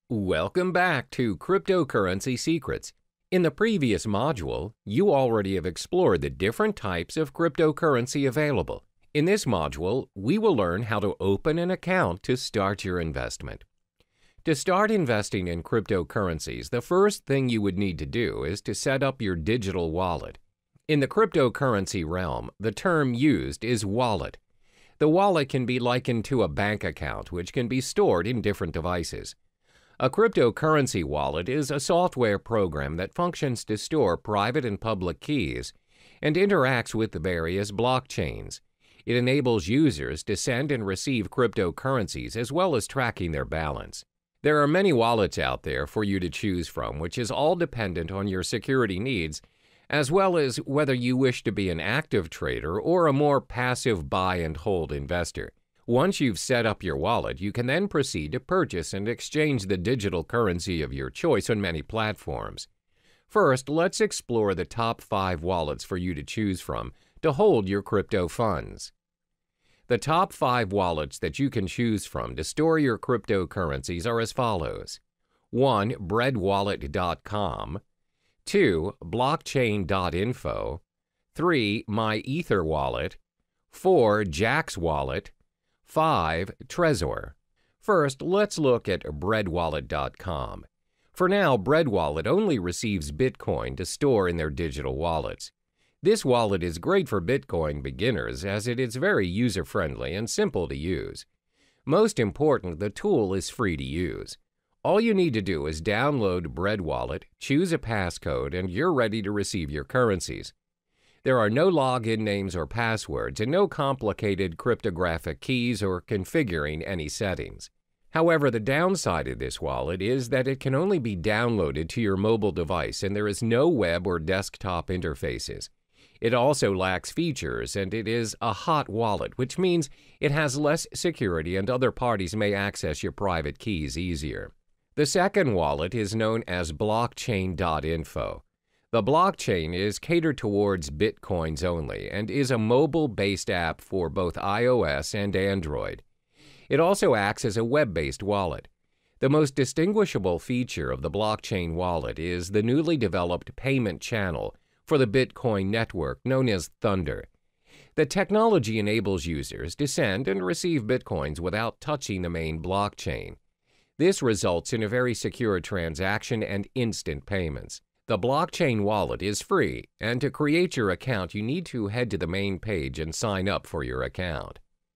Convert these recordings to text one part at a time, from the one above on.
Welcome back to Cryptocurrency Secrets. In the previous module, you already have explored the different types of cryptocurrency available. In this module, we will learn how to open an account to start your investment. To start investing in cryptocurrencies, the first thing you would need to do is to set up your digital wallet. In the cryptocurrency realm, the term used is wallet. The wallet can be likened to a bank account, which can be stored in different devices. A cryptocurrency wallet is a software program that functions to store private and public keys and interacts with the various blockchains. It enables users to send and receive cryptocurrencies as well as tracking their balance. There are many wallets out there for you to choose from, which is all dependent on your security needs, as well as whether you wish to be an active trader or a more passive buy and hold investor. Once you've set up your wallet, you can then proceed to purchase and exchange the digital currency of your choice on many platforms. First, let's explore the top 5 wallets for you to choose from to hold your crypto funds. The top 5 wallets that you can choose from to store your cryptocurrencies are as follows. 1. Breadwallet.com. 2. Blockchain.info. 3. MyEtherWallet. 4. Jaxx Wallet. 5. Trezor. First, let's look at breadwallet.com. For now, BreadWallet only receives Bitcoin to store in their digital wallets. This wallet is great for Bitcoin beginners as it is very user-friendly and simple to use. Most important, the tool is free to use. All you need to do is download BreadWallet, choose a passcode, and you're ready to receive your currencies. There are no login names or passwords and no complicated cryptographic keys or configuring any settings. However, the downside of this wallet is that it can only be downloaded to your mobile device and there is no web or desktop interfaces. It also lacks features and it is a hot wallet, which means it has less security and other parties may access your private keys easier. The second wallet is known as blockchain.info. The blockchain is catered towards Bitcoins only and is a mobile-based app for both iOS and Android. It also acts as a web-based wallet. The most distinguishable feature of the blockchain wallet is the newly developed payment channel for the Bitcoin network known as Thunder. The technology enables users to send and receive Bitcoins without touching the main blockchain. This results in a very secure transaction and instant payments. The blockchain wallet is free, and to create your account, you need to head to the main page and sign up for your account.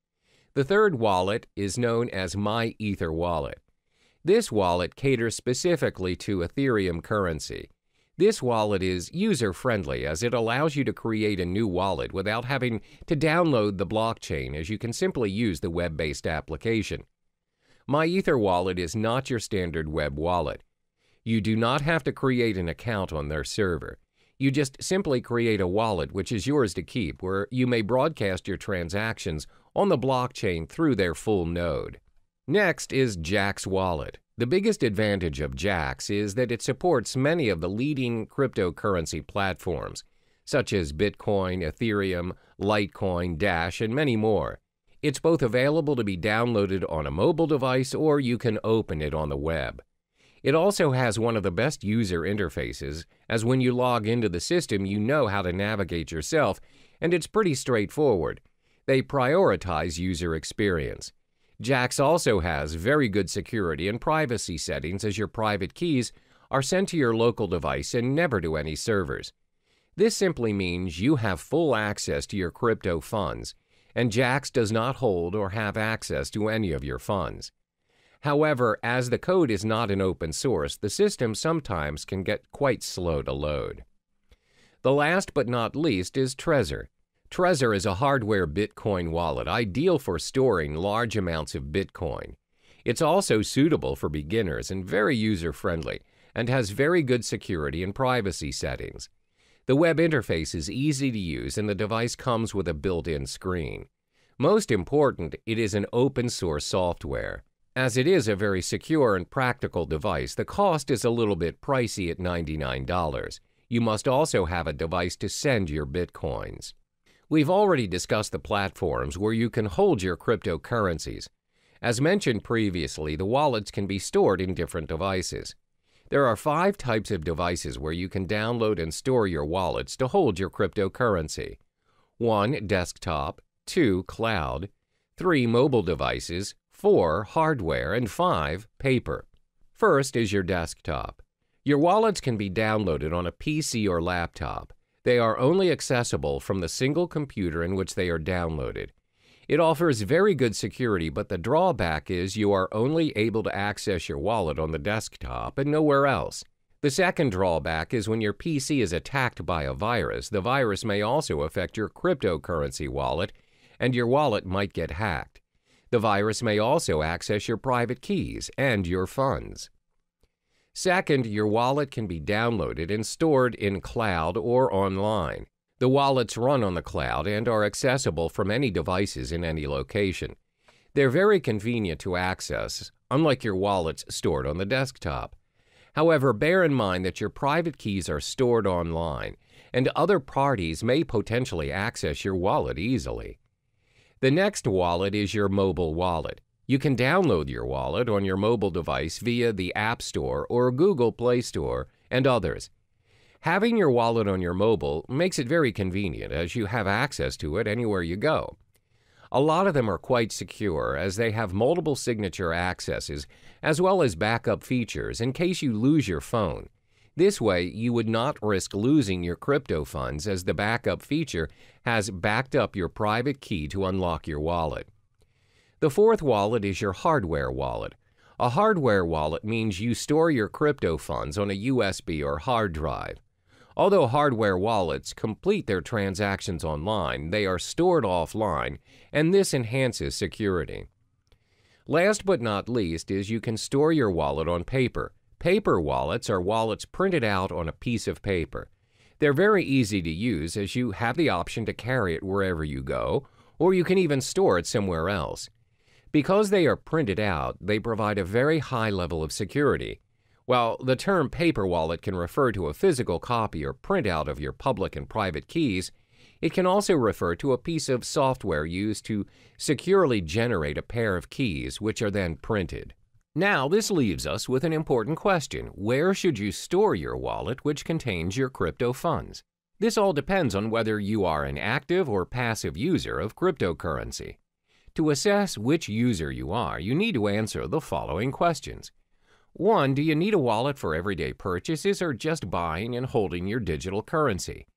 The third wallet is known as MyEtherWallet. This wallet caters specifically to Ethereum currency. This wallet is user-friendly as it allows you to create a new wallet without having to download the blockchain, as you can simply use the web-based application. MyEtherWallet is not your standard web wallet. You do not have to create an account on their server. You just simply create a wallet which is yours to keep, where you may broadcast your transactions on the blockchain through their full node. Next is Jaxx Wallet. The biggest advantage of Jaxx is that it supports many of the leading cryptocurrency platforms, such as Bitcoin, Ethereum, Litecoin, Dash, and many more. It's both available to be downloaded on a mobile device or you can open it on the web. It also has one of the best user interfaces, as when you log into the system you know how to navigate yourself, and it's pretty straightforward. They prioritize user experience. Jaxx also has very good security and privacy settings as your private keys are sent to your local device and never to any servers. This simply means you have full access to your crypto funds, and Jaxx does not hold or have access to any of your funds. However, as the code is not an open source, the system sometimes can get quite slow to load. The last but not least is Trezor. Trezor is a hardware Bitcoin wallet ideal for storing large amounts of Bitcoin. It's also suitable for beginners and very user-friendly, and has very good security and privacy settings. The web interface is easy to use and the device comes with a built-in screen. Most important, it is an open-source software. As it is a very secure and practical device, the cost is a little bit pricey at $99. You must also have a device to send your Bitcoins. We've already discussed the platforms where you can hold your cryptocurrencies. As mentioned previously, the wallets can be stored in different devices. There are 5 types of devices where you can download and store your wallets to hold your cryptocurrency. 1. Desktop, 2. Cloud, 3. Mobile devices, 4. Hardware, and 5. Paper. First is your desktop. Your wallets can be downloaded on a PC or laptop. They are only accessible from the single computer in which they are downloaded. It offers very good security, but the drawback is you are only able to access your wallet on the desktop and nowhere else. The second drawback is when your PC is attacked by a virus, the virus may also affect your cryptocurrency wallet, and your wallet might get hacked. The virus may also access your private keys and your funds. Second, your wallet can be downloaded and stored in cloud or online. The wallets run on the cloud and are accessible from any devices in any location. They're very convenient to access, unlike your wallets stored on the desktop. However, bear in mind that your private keys are stored online, and other parties may potentially access your wallet easily. The next wallet is your mobile wallet. You can download your wallet on your mobile device via the App Store or Google Play Store and others. Having your wallet on your mobile makes it very convenient as you have access to it anywhere you go. A lot of them are quite secure as they have multiple signature accesses as well as backup features in case you lose your phone. This way, you would not risk losing your crypto funds as the backup feature has backed up your private key to unlock your wallet. The fourth wallet is your hardware wallet. A hardware wallet means you store your crypto funds on a USB or hard drive. Although hardware wallets complete their transactions online, they are stored offline, and this enhances security. Last but not least is you can store your wallet on paper. Paper wallets are wallets printed out on a piece of paper. They're very easy to use as you have the option to carry it wherever you go, or you can even store it somewhere else. Because they are printed out, they provide a very high level of security. While the term paper wallet can refer to a physical copy or printout of your public and private keys, it can also refer to a piece of software used to securely generate a pair of keys, which are then printed. Now, this leaves us with an important question. Where should you store your wallet which contains your crypto funds? This all depends on whether you are an active or passive user of cryptocurrency. To assess which user you are, you need to answer the following questions. 1. Do you need a wallet for everyday purchases or just buying and holding your digital currency?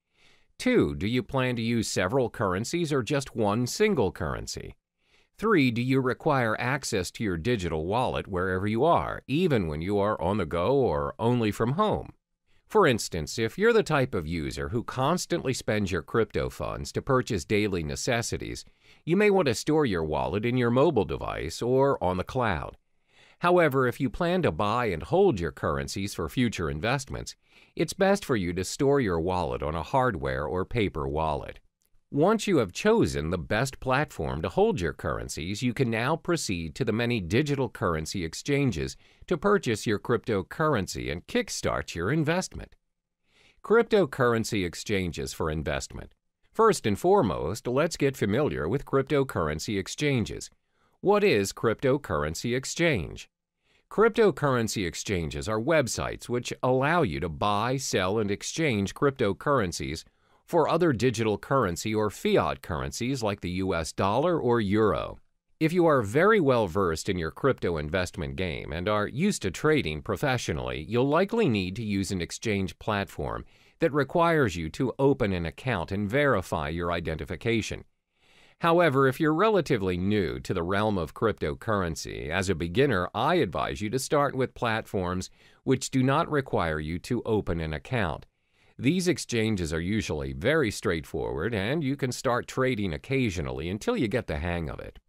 2. Do you plan to use several currencies or just one single currency? 3. Do you require access to your digital wallet wherever you are, even when you are on the go or only from home? For instance, if you're the type of user who constantly spends your crypto funds to purchase daily necessities, you may want to store your wallet in your mobile device or on the cloud. However, if you plan to buy and hold your currencies for future investments, it's best for you to store your wallet on a hardware or paper wallet. Once you have chosen the best platform to hold your currencies, you can now proceed to the many digital currency exchanges to purchase your cryptocurrency and kickstart your investment. Cryptocurrency exchanges for investment. First and foremost, let's get familiar with cryptocurrency exchanges. What is cryptocurrency exchange? Cryptocurrency exchanges are websites which allow you to buy, sell, and exchange cryptocurrencies for other digital currency or fiat currencies like the US dollar or euro. If you are very well versed in your crypto investment game and are used to trading professionally, you'll likely need to use an exchange platform that requires you to open an account and verify your identification. However, if you're relatively new to the realm of cryptocurrency, as a beginner, I advise you to start with platforms which do not require you to open an account. These exchanges are usually very straightforward, and you can start trading occasionally until you get the hang of it.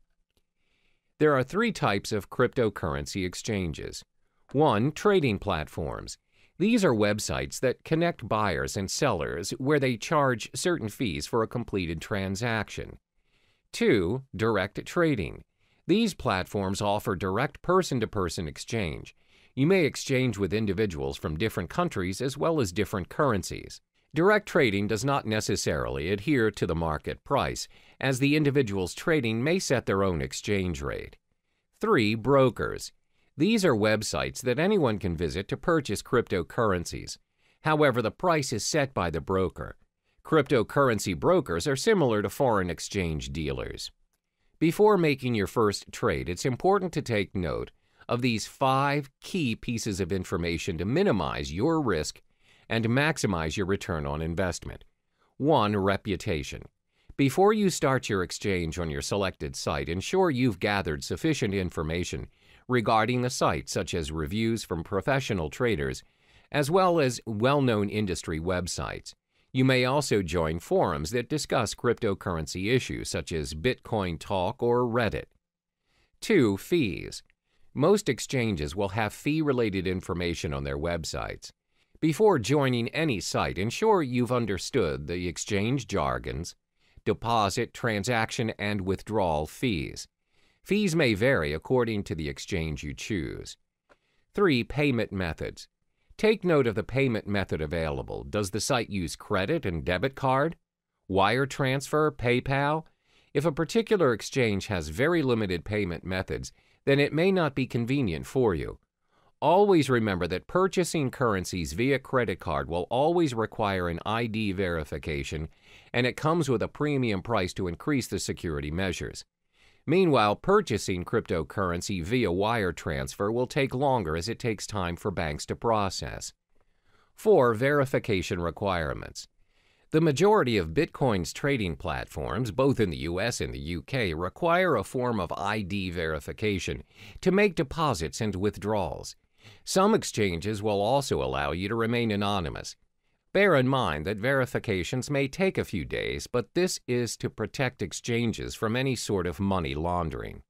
There are 3 types of cryptocurrency exchanges. 1. Trading platforms. These are websites that connect buyers and sellers where they charge certain fees for a completed transaction. 2. Direct trading. These platforms offer direct person-to-person exchange. You may exchange with individuals from different countries as well as different currencies. Direct trading does not necessarily adhere to the market price, as the individuals trading may set their own exchange rate. 3. Brokers. These are websites that anyone can visit to purchase cryptocurrencies. However, the price is set by the broker. Cryptocurrency brokers are similar to foreign exchange dealers. Before making your first trade, it's important to take note of these 5 key pieces of information to minimize your risk and maximize your return on investment. 1. Reputation. Before you start your exchange on your selected site, ensure you've gathered sufficient information regarding the site, such as reviews from professional traders, as well as well-known industry websites. You may also join forums that discuss cryptocurrency issues, such as Bitcoin Talk or Reddit. 2. Fees. Most exchanges will have fee-related information on their websites. Before joining any site, ensure you've understood the exchange jargons, deposit, transaction, and withdrawal fees. Fees may vary according to the exchange you choose. 3. Payment methods. Take note of the payment method available. Does the site use credit and debit card, wire transfer, PayPal? If a particular exchange has very limited payment methods, then it may not be convenient for you. Always remember that purchasing currencies via credit card will always require an ID verification, and it comes with a premium price to increase the security measures. Meanwhile, purchasing cryptocurrency via wire transfer will take longer as it takes time for banks to process. 4. Verification requirements. The majority of Bitcoin's trading platforms, both in the US and the UK, require a form of ID verification to make deposits and withdrawals. Some exchanges will also allow you to remain anonymous. Bear in mind that verifications may take a few days, but this is to protect exchanges from any sort of money laundering.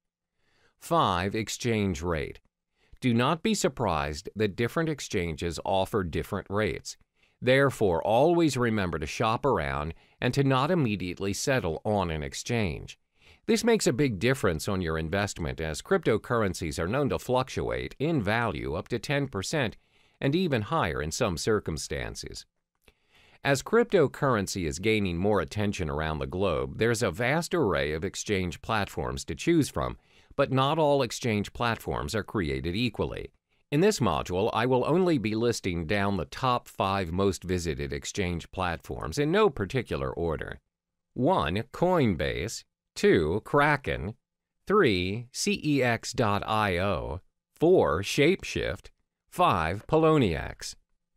5. Exchange rate. Do not be surprised that different exchanges offer different rates. Therefore, always remember to shop around and to not immediately settle on an exchange. This makes a big difference on your investment, as cryptocurrencies are known to fluctuate in value up to 10% and even higher in some circumstances. As cryptocurrency is gaining more attention around the globe, there's a vast array of exchange platforms to choose from, but not all exchange platforms are created equally. In this module, I will only be listing down the top 5 most visited exchange platforms in no particular order. 1. Coinbase. 2. Kraken. 3. CEX.io. 4. Shapeshift. 5. Poloniex.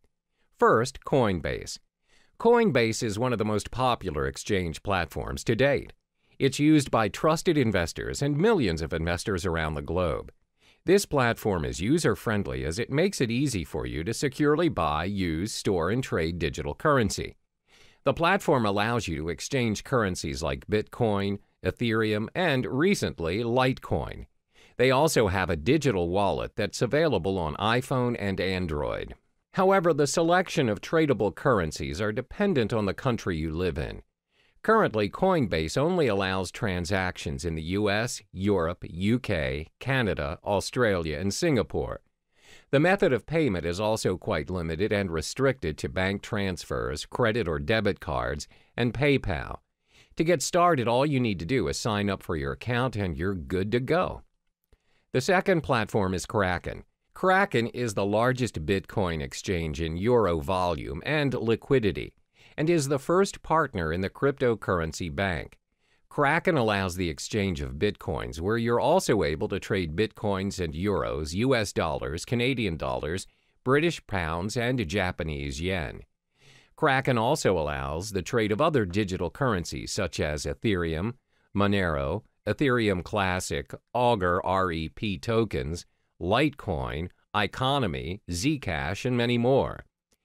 First, Coinbase. Coinbase is one of the most popular exchange platforms to date. It's used by trusted investors and millions of investors around the globe. This platform is user-friendly as it makes it easy for you to securely buy, use, store, and trade digital currency. The platform allows you to exchange currencies like Bitcoin, Ethereum, and recently, Litecoin. They also have a digital wallet that's available on iPhone and Android. However, the selection of tradable currencies are dependent on the country you live in. Currently, Coinbase only allows transactions in the US, Europe, UK, Canada, Australia, and Singapore. The method of payment is also quite limited and restricted to bank transfers, credit or debit cards, and PayPal. To get started, all you need to do is sign up for your account and you're good to go. The second platform is Kraken. Kraken is the largest Bitcoin exchange in euro volume and liquidity, and is the first partner in the cryptocurrency bank. Kraken allows the exchange of Bitcoins, where you're also able to trade Bitcoins and euros, US dollars, Canadian dollars, British pounds, and Japanese yen. Kraken also allows the trade of other digital currencies such as Ethereum, Monero, Ethereum Classic, Augur REP tokens, Litecoin, Economy, Zcash, and many more.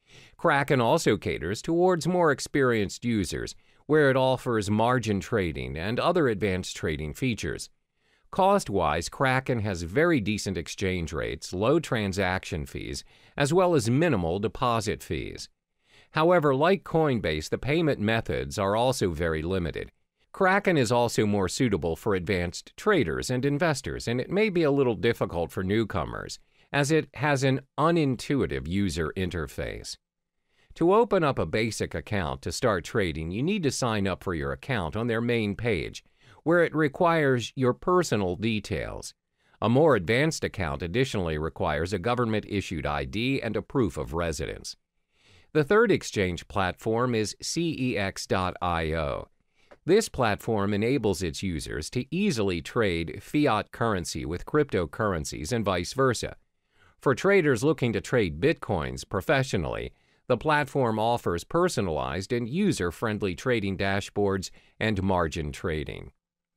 Kraken also caters towards more experienced users, where it offers margin trading and other advanced trading features. Cost-wise, Kraken has very decent exchange rates, low transaction fees, as well as minimal deposit fees. However, like Coinbase, the payment methods are also very limited. Kraken is also more suitable for advanced traders and investors, and it may be a little difficult for newcomers, as it has an unintuitive user interface. To open up a basic account to start trading, you need to sign up for your account on their main page, where it requires your personal details. A more advanced account additionally requires a government-issued ID and a proof of residence. The third exchange platform is CEX.io. This platform enables its users to easily trade fiat currency with cryptocurrencies and vice versa. For traders looking to trade Bitcoins professionally, the platform offers personalized and user-friendly trading dashboards and margin trading.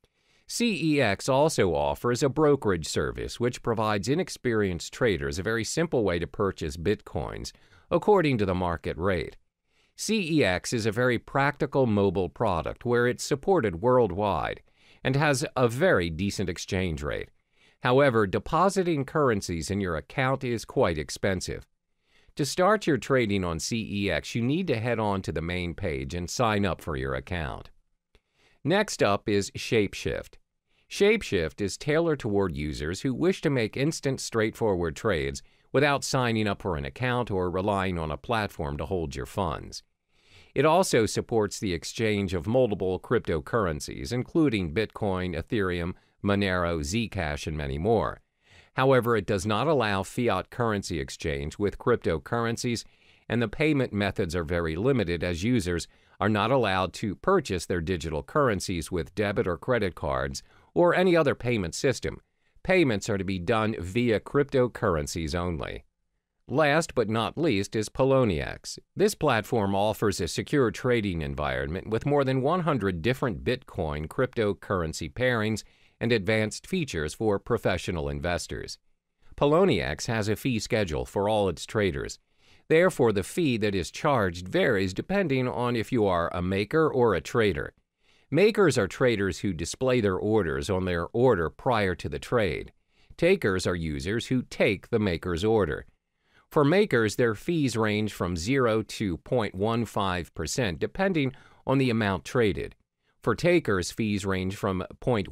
CEX also offers a brokerage service which provides inexperienced traders a very simple way to purchase Bitcoins according to the market rate. CEX is a very practical mobile product where it's supported worldwide and has a very decent exchange rate. However, depositing currencies in your account is quite expensive. To start your trading on CEX, you need to head on to the main page and sign up for your account. Next up is Shapeshift. Shapeshift is tailored toward users who wish to make instant, straightforward trades without signing up for an account or relying on a platform to hold your funds. It also supports the exchange of multiple cryptocurrencies, including Bitcoin, Ethereum, Monero, Zcash, and many more. However, it does not allow fiat currency exchange with cryptocurrencies, and the payment methods are very limited as users are not allowed to purchase their digital currencies with debit or credit cards or any other payment system. Payments are to be done via cryptocurrencies only. Last but not least is Poloniex. This platform offers a secure trading environment with more than 100 different Bitcoin cryptocurrency pairings and advanced features for professional investors. Poloniex has a fee schedule for all its traders. Therefore, the fee that is charged varies depending on if you are a maker or a trader. Makers are traders who display their orders on their order prior to the trade. Takers are users who take the maker's order. For makers, their fees range from 0 to 0.15% depending on the amount traded. For takers, fees range from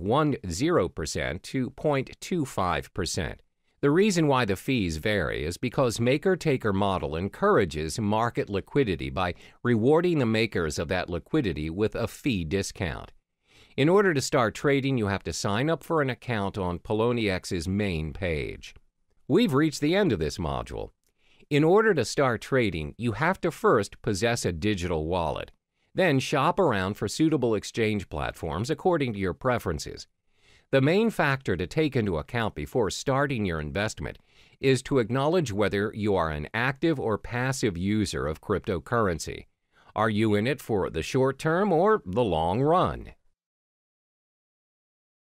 0.10% to 0.25%. The reason why the fees vary is because maker-taker model encourages market liquidity by rewarding the makers of that liquidity with a fee discount. In order to start trading, you have to sign up for an account on PolonieX's main page. We've reached the end of this module. In order to start trading, you have to first possess a digital wallet. Then shop around for suitable exchange platforms according to your preferences. The main factor to take into account before starting your investment is to acknowledge whether you are an active or passive user of cryptocurrency. Are you in it for the short term or the long run?